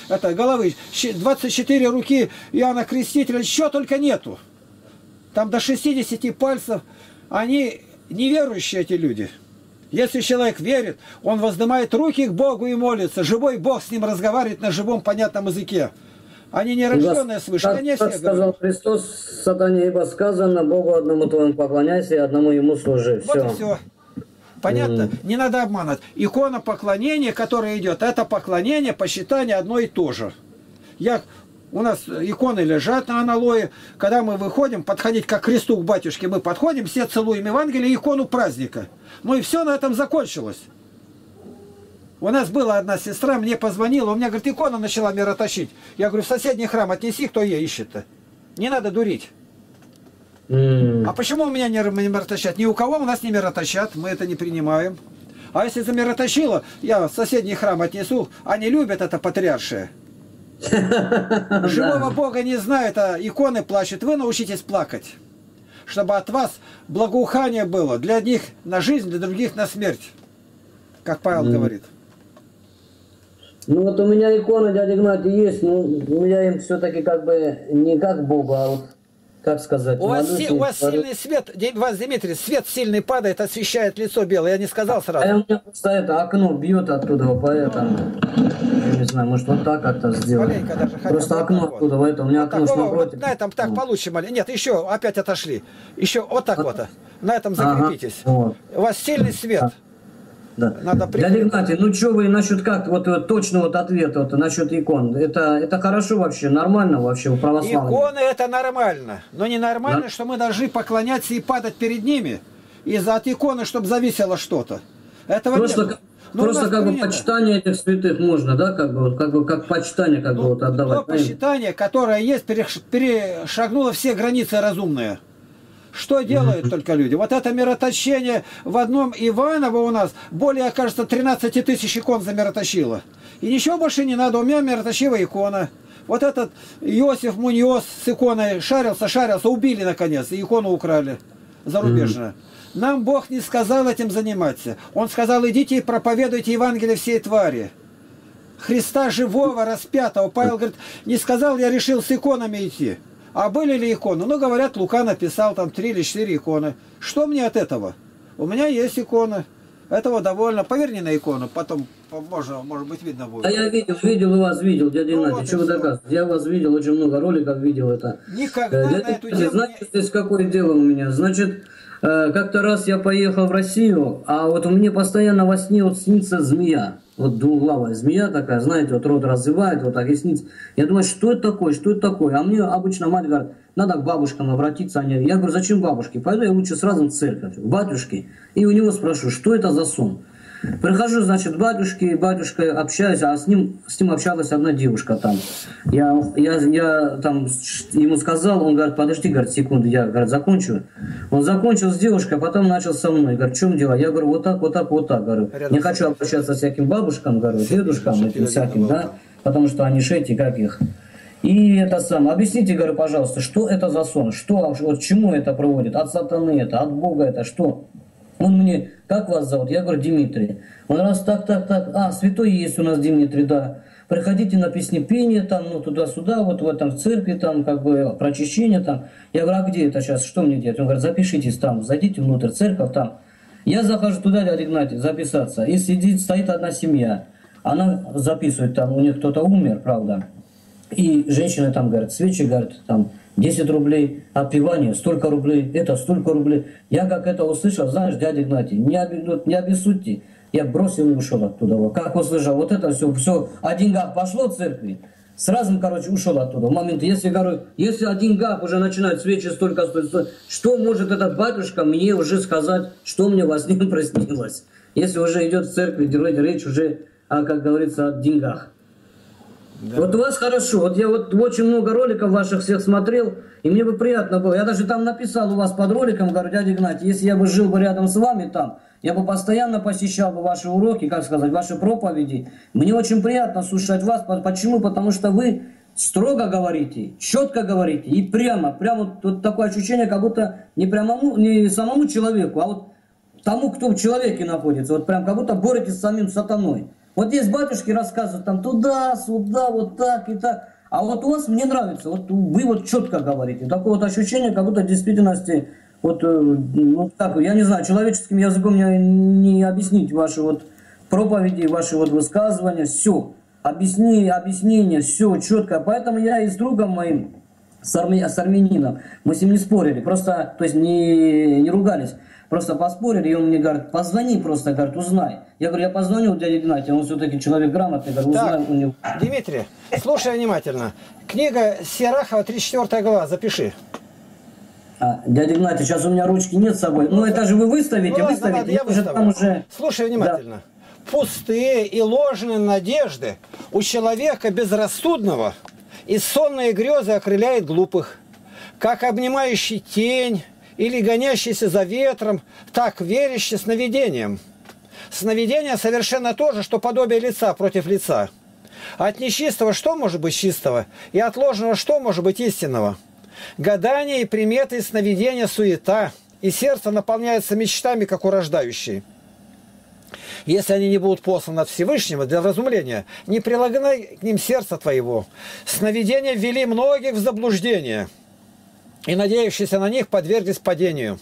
24 руки Иоанна Крестителя, еще только нету. Там до 60 пальцев. Они неверующие, эти люди. Если человек верит, он воздымает руки к Богу и молится. Живой Бог с ним разговаривает на живом понятном языке. Они не рожденные свыше. Как сказал Христос, сатане, ибо сказано, Богу одному твоему поклоняйся и одному ему служи. Вот и все. Понятно? Не надо обманывать. Икона поклонения, которая идет, это поклонение, почитание одно и то же. У нас иконы лежат на аналое. Когда мы выходим, подходить как к кресту к батюшке, мы подходим, все целуем Евангелие, икону праздника. Ну и все на этом закончилось. У нас была одна сестра, мне позвонила, у меня, говорит, икона начала мироточить. Я говорю, в соседний храм отнеси, кто ее ищет-то. Не надо дурить. А почему у меня не мироточат? Ни у кого у нас не мироточат, мы это не принимаем. А если замироточило, я в соседний храм отнесу, они любят это патриаршие. Живого Бога не знают, а иконы плачут. Вы научитесь плакать, чтобы от вас благоухание было. Для одних на жизнь, для других на смерть. Как Павел говорит. Ну вот у меня икона дяди Игнатия есть, но я им все-таки как бы не как Богу, а вот, как сказать... У вас сильный свет, вас, Дмитрий, свет сильный падает, освещает лицо белое, я не сказал сразу. А у меня просто это окно бьет оттуда, поэтому... Я не знаю, может вот так как-то сделать. Просто окно оттуда, поэтому у меня окно напротив. Вот на этом так получше, нет, еще опять отошли. Еще вот так вот, на этом закрепитесь. У вас сильный свет. Да. Дядя Игнатий, ну что вы насчет как, вот точно вот ответ вот, насчет икон, это хорошо вообще, нормально вообще у православных? Иконы это нормально, но не нормально, да? Что мы должны поклоняться и падать перед ними из-за от иконы, чтобы зависело что-то. Этого нет. Просто как бы почитание этих святых можно, да, как почитание как бы вот отдавать. То почитание, которое есть, перешагнуло все границы разумные. Что делают только люди? Вот это мироточение в одном Иваново у нас более, кажется, 13 тысяч икон замироточило. И ничего больше не надо, у меня мироточивая икона. Вот этот Иосиф Муньос с иконой шарился, убили наконец, и икону украли зарубежную. Нам Бог не сказал этим заниматься. Он сказал, идите и проповедуйте Евангелие всей твари. Христа живого, распятого. Павел говорит, не сказал, я решил с иконами идти. А были ли иконы? Ну, говорят, Лука написал там 3 или 4 иконы. Что мне от этого? У меня есть икона. Этого довольно. Поверни на икону, потом может быть видно будет. А я видел у вас, дядя Игнатий, что вы доказываете? Я вас видел, очень много роликов видел это. Никогда на эту тему... Знаете, здесь какое дело у меня? Значит, как-то раз я поехал в Россию, а вот у меня постоянно во сне вот снится змея. Вот двуглавая змея такая, знаете, вот рот развивает, вот так и снится. Я думаю, что это такое, что это такое? А мне обычно мать говорит, надо к бабушкам обратиться. Я говорю, зачем бабушке? Пойду я лучше сразу в церковь, к батюшке. И у него спрошу, что это за сон? Прихожу, значит, к батюшке, батюшка общаюсь, а с ним общалась одна девушка там. Я там ему сказал, он говорит, подожди, говорит, секунду, я, говорит, закончу. Он закончил с девушкой, а потом начал со мной. Говорит, в чем дело? Я говорю, вот так, вот так, вот так. Говорю, не хочу обращаться с всяким бабушкам, говорю, дедушкам, этим всяким, да, потому что они шети, как их. И это самое, объясните, говорю, пожалуйста, что это за сон? Что, вот чему это проводит? От сатаны это, от Бога это, что? Он мне, как вас зовут? Я говорю, Дмитрий. Он раз так, святой есть у нас Дмитрий, да. Приходите на песнепение, там, ну, туда-сюда, вот в этом в церкви, там, как бы, прочищение, там. Я говорю, а где это сейчас, что мне делать? Он говорит, запишитесь там, зайдите внутрь, церковь там. Я захожу туда, дядя Игнатий, записаться. И стоит одна семья. Она записывает, там, у них кто-то умер, правда. И женщина там говорит, свечи, говорит, там, 10 рублей, отпевание, столько рублей, это столько рублей. Я как это услышал, знаешь, дядя Игнатий, не обессудьте. Я бросил и ушел оттуда. Как услышал, вот это все о деньгах пошло в церкви, сразу, короче, ушел оттуда. В момент, если, говорю, если о деньгах уже начинают свечи столько, что может этот батюшка мне уже сказать, что мне во сне приснилось? Если уже идет в церкви, речь уже, как говорится, о деньгах. Да. Вот у вас хорошо, вот я вот очень много роликов ваших всех смотрел, и мне бы приятно было. Я даже там написал у вас под роликом, говорю, дядя Игнатий, если я бы жил бы рядом с вами там, я бы постоянно посещал бы ваши уроки, как сказать, ваши проповеди. Мне очень приятно слушать вас. Почему? Потому что вы строго говорите, четко говорите, и прямо вот такое ощущение, как будто не самому человеку, а вот тому, кто в человеке находится, вот прям как будто боретесь с самим сатаной. Вот здесь батюшки рассказывают там туда-сюда, вот так и так. А вот у вас мне нравится, вот вы вот четко говорите. Такое вот ощущение, как будто в действительности, вот, ну так, я не знаю, человеческим языком мне не объяснить ваши вот проповеди, ваши вот высказывания, все. Объяснение, все четко. Поэтому я и с другом моим, с армянином, мы с ним не спорили, просто, то есть не ругались. Просто поспорили, и он мне говорит, позвони просто, говорит, узнай. Я говорю, я позвоню дяде Игнатию, он все-таки человек грамотный, говорю, узнай у него. Дмитрий, слушай внимательно. Книга Сирахова, 34 глава, запиши. Дядя Игнатий, сейчас у меня ручки нет с собой. Ну это же вы выставите, ну, выставите. Ладно, я уже там уже... Слушай внимательно. Да. Пустые и ложные надежды у человека безрассудного и сонные грезы окрыляет глупых. Как обнимающий тень или гонящийся за ветром, так верящий сновидением. Сновидение совершенно то же, что подобие лица против лица. От нечистого что может быть чистого? И от ложного что может быть истинного? Гадания и приметы и сновидения суета, и сердце наполняется мечтами, как у рождающей. Если они не будут посланы от Всевышнего для вразумления, не прилагай к ним сердца твоего. Сновидения ввели многих в заблуждение, и надеявшиеся на них подверглись падению.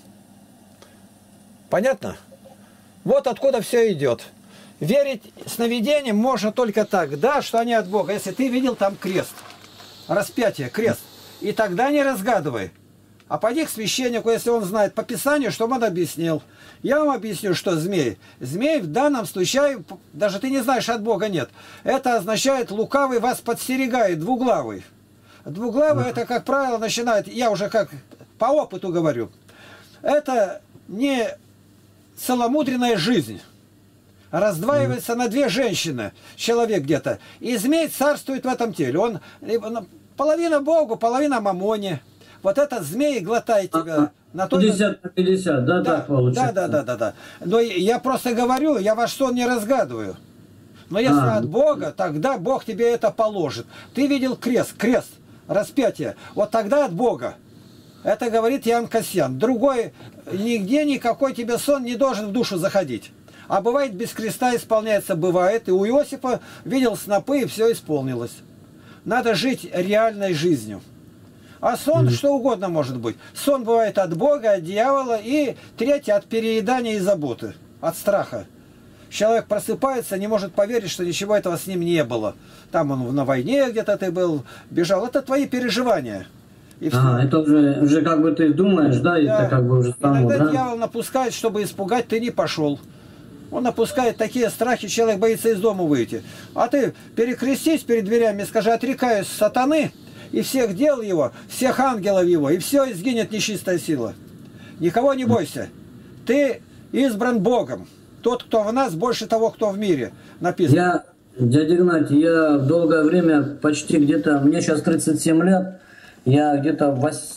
Понятно? Вот откуда все идет. Верить сновидениям можно только тогда, что они от Бога. Если ты видел там крест, распятие, крест, и тогда не разгадывай. А пойди к священнику, если он знает по Писанию, чтобы он объяснил. Я вам объясню, что змей. Змей в данном случае, даже ты не знаешь, от Бога нет. Это означает, лукавый вас подстерегает, двуглавый. Двуглавый это, как правило, начинает, я уже как по опыту говорю, это не целомудренная жизнь. Раздваивается на две женщины, человек где-то. И змей царствует в этом теле. Он половина Богу, половина мамоне. Вот этот змей глотает тебя. На 50 на 50, да, так получается. Да. Но я просто говорю, я ваш сон не разгадываю. Но если от Бога, тогда Бог тебе это положит. Ты видел крест, распятие. Вот тогда от Бога. Это говорит Ян Касьян. Другой, нигде никакой тебе сон не должен в душу заходить. А бывает, без креста исполняется, бывает. И у Иосифа видел снопы, и все исполнилось. Надо жить реальной жизнью. А сон что угодно может быть. Сон бывает от Бога, от дьявола. И третье, от переедания и заботы. От страха. Человек просыпается, не может поверить, что ничего этого с ним не было. Там он на войне где-то ты был, бежал. Это твои переживания. И это уже как бы ты думаешь, да, и это как бы уже само, иногда да? Дьявол напускает, чтобы испугать, ты не пошел. Он напускает такие страхи, человек боится из дома выйти. А ты перекрестись перед дверями и скажи, отрекаюсь сатаны и всех дел его, всех ангелов его, и все, и сгинет нечистая сила. Никого не бойся. Ты избран Богом. Тот, кто в нас, больше того, кто в мире. Написано. Дядя Игнатий, я долгое время, почти где-то, мне сейчас 37 лет, я где-то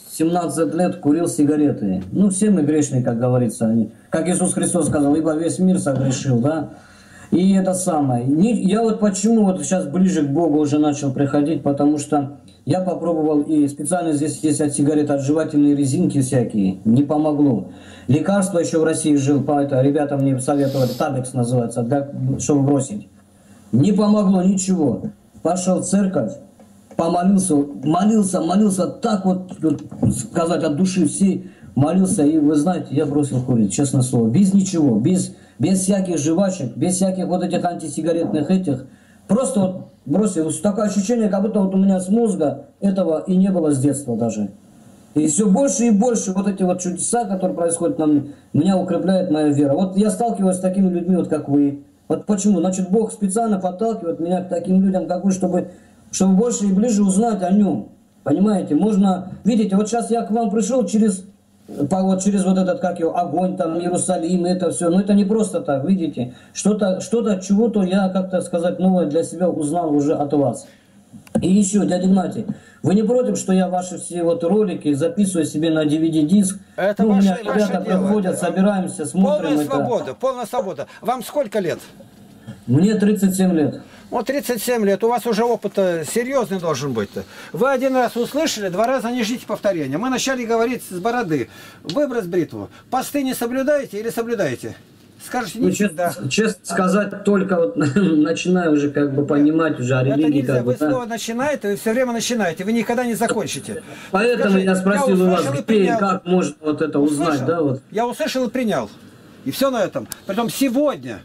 18 лет курил сигареты. Ну, все мы грешные, как говорится. Они, как Иисус Христос сказал, ибо весь мир согрешил, да? И это самое. Я вот почему вот сейчас ближе к Богу уже начал приходить, потому что я попробовал, и специально здесь есть от сигарет отжевательные резинки всякие, не помогло. Лекарство еще в России жил, ребята мне советовали, Табекс называется, чтобы бросить. Не помогло ничего. Пошел в церковь, помолился, молился так вот, сказать от души всей, молился, и вы знаете, я бросил курить, честное слово, без ничего, без всяких жвачек, без всяких вот этих антисигаретных этих, просто вот бросил. Такое ощущение, как будто вот у меня с мозга этого и не было с детства даже. И все больше и больше вот эти вот чудеса, которые происходят нам, меня укрепляет моя вера. Вот я сталкиваюсь с такими людьми, вот как вы. Вот почему? Значит, Бог специально подталкивает меня к таким людям, как вы, чтобы больше и ближе узнать о нем. Понимаете? Можно, видите, вот сейчас я к вам пришел через вот этот, как его, огонь, там, Иерусалим, это все. Но это не просто так, видите. Что-то, чего-то я, как-то сказать, новое для себя узнал уже от вас. И еще, дядя Игнатий, вы не против, что я ваши все вот ролики записываю себе на DVD-диск? Это у меня ваше ребята приходят, дело. собираемся, смотрим. Полная свобода. Вам сколько лет? Мне 37 лет. Вот 37 лет, у вас уже опыт серьезный должен быть-то. Вы один раз услышали, два раза не ждите повторения. Мы начали говорить с бороды. Выброс бритву. Посты не соблюдаете или соблюдаете? Скажите, не всегда. Честно сказать, только вот начинаю уже как бы понимать уже о религии. Это нельзя, вы да. слово начинаете, вы все время начинаете, вы никогда не закончите. Поэтому я спросил у вас, где и как можно вот это узнать, да? Вот. Я услышал и принял. И все на этом. Притом сегодня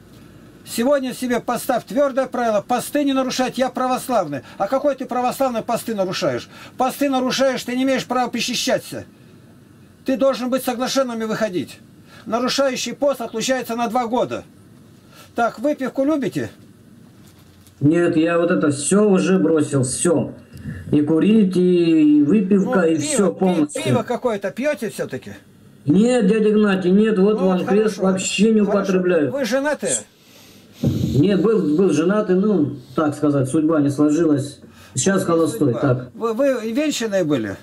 себе поставь твердое правило, посты не нарушать, я православный. А какой ты православный посты нарушаешь? Посты нарушаешь, ты не имеешь права причащаться. Ты должен быть соглашенными выходить. Нарушающий пост отлучается на 2 года. Так, выпивку любите? Нет, я вот это все уже бросил, все. И курить, и выпивка, и все полностью. Пиво какое-то пьете все-таки? Нет, дядя Игнатий, нет, вот вам хорошо, крест вообще не употребляю. Вы женаты? Нет, был женатый, ну, так сказать, судьба не сложилась. Сейчас холостой, так. Вы венчанные были?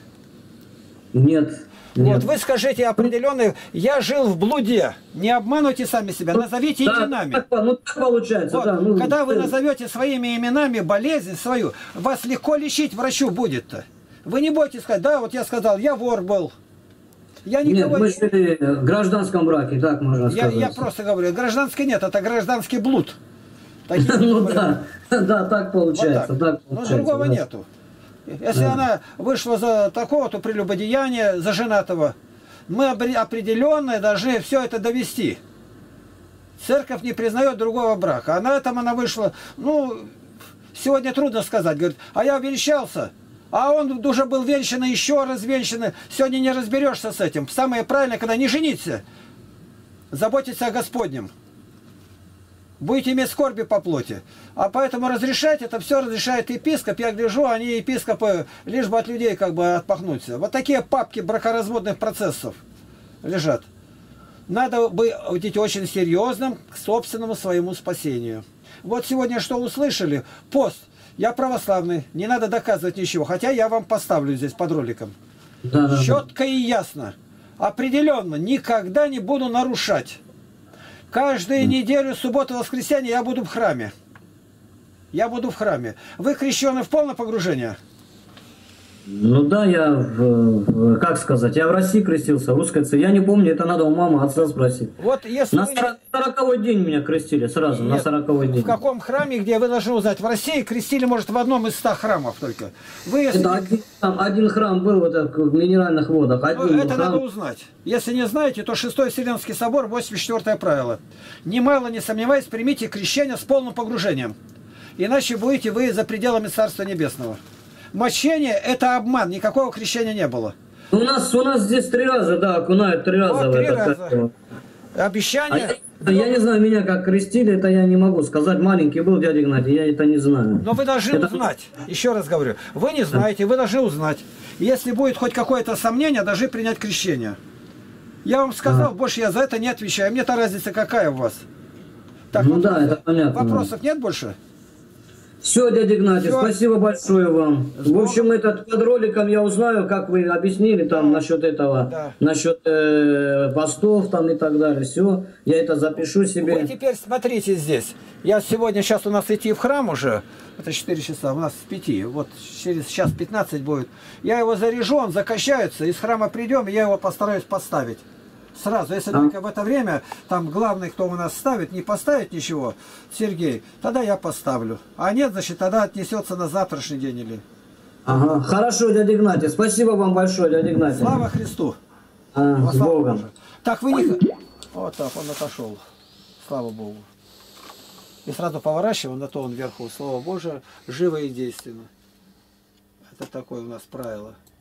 Нет. Вот вы скажите определенные, я жил в блуде, не обманывайте сами себя, назовите именами. Так получается, вот, да. Когда вы назовете своими именами болезнь свою, вас легко лечить врачу будет-то. Вы не будете сказать, да, вот я сказал, я вор был. Я никого нет, мы жили в гражданском браке, так можно сказать. Я просто говорю, гражданский нет, это гражданский блуд. Ну да, так получается. Но другого нету. Если она вышла за такого, то прелюбодеяние, за женатого, мы определенно должны все это довести. Церковь не признает другого брака. А на этом она вышла, ну, сегодня трудно сказать, говорит, а я венчался, а он уже был венчанный, еще раз венчанный. Сегодня не разберешься с этим. Самое правильное, когда не жениться, заботиться о Господнем. Будете иметь скорби по плоти. А поэтому разрешать, это все разрешает епископ. Я гляжу, они епископы, лишь бы от людей как бы отпахнуться. Вот такие папки бракоразводных процессов лежат. Надо быть очень серьезным к собственному своему спасению. Вот сегодня что услышали? Пост. Я православный, не надо доказывать ничего. Хотя я вам поставлю здесь под роликом. Четко и ясно. Определенно, никогда не буду нарушать. Каждую неделю, субботу, воскресенье я буду в храме. Я буду в храме. Вы крещены в полное погружение? Ну да, я, как сказать, я в России крестился, русская церковь. Я не помню, это надо у мамы, отца спросить. Вот если на 40-й день меня крестили сразу, нет, на 40-й день. В каком храме, где вы должны узнать? В России крестили, может, в одном из 100 храмов только. Вы, если... Это один храм был вот в Минеральных водах. Это надо узнать. Если не знаете, то 6-й Вселенский собор, 84-е правило. Немало не сомневаясь, примите крещение с полным погружением. Иначе будете вы за пределами Царства Небесного. Мощение – это обман, никакого крещения не было. У нас здесь 3 раза, да, окунают 3 раза. Вот 3 раза. Обещание. Я не знаю, меня как крестили, это я не могу сказать. Маленький был дядя Игнатий, я это не знаю. Но вы должны узнать. Еще раз говорю, вы не знаете, вы должны узнать. Если будет хоть какое-то сомнение, должны принять крещение. Я вам сказал, больше я за это не отвечаю. Мне-то разница какая у вас. Так, Ну да, это понятно. Вопросов нет больше? Все, дядя Игнатий, Всё. спасибо большое вам. С В общем, Богом. под роликом я узнаю, как вы объяснили там насчет этого, Да. насчет постов там и так далее. Все, я это запишу себе. Вы теперь смотрите здесь. Я сегодня, сейчас у нас идти в храм уже, это 4 часа, у нас с 5, вот через час 15 будет. Я его заряжу, он закачается, из храма придем, и я его постараюсь поставить. Сразу, если только в это время, там главный, кто у нас ставит, не поставит ничего, Сергей, тогда я поставлю. А нет, значит, тогда отнесется на завтрашний день или... Ага, хорошо, дядя Игнатий, спасибо вам большое, дядя Игнатий. Слава Христу! С Богом. Божию. Так, вы не... Вот так, он отошел. Слава Богу. И сразу поворачиваем, на то он вверху. Слово Божие, живо и действенно. Это такое у нас правило.